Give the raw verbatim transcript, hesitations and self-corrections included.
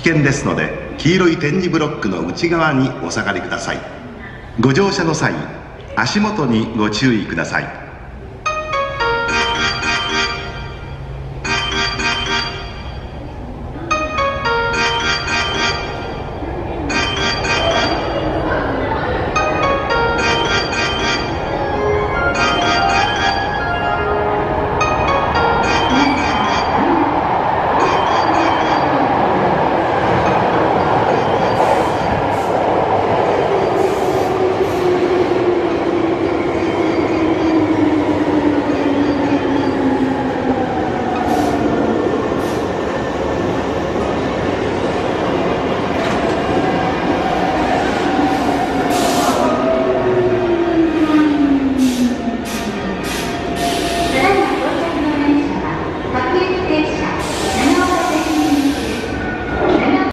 険ですので黄色い点字ブロックの内側にお下がりください。ご乗車の際、足元にご注意ください。